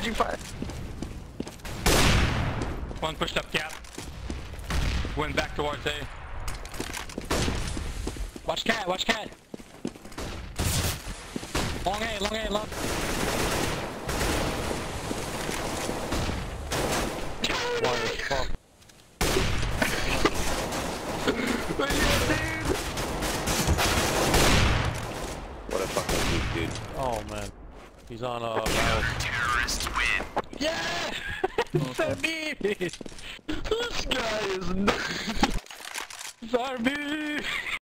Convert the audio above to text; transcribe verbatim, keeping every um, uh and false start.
Taking fire. One pushed up cap. Went back towards A. Watch cat, watch cat. Long A, long A, long. Why the fuck? What a fucking dude, dude. Oh man. He's on a Terrorists win. Yeah! It's me! This guy is nuts! Zarby!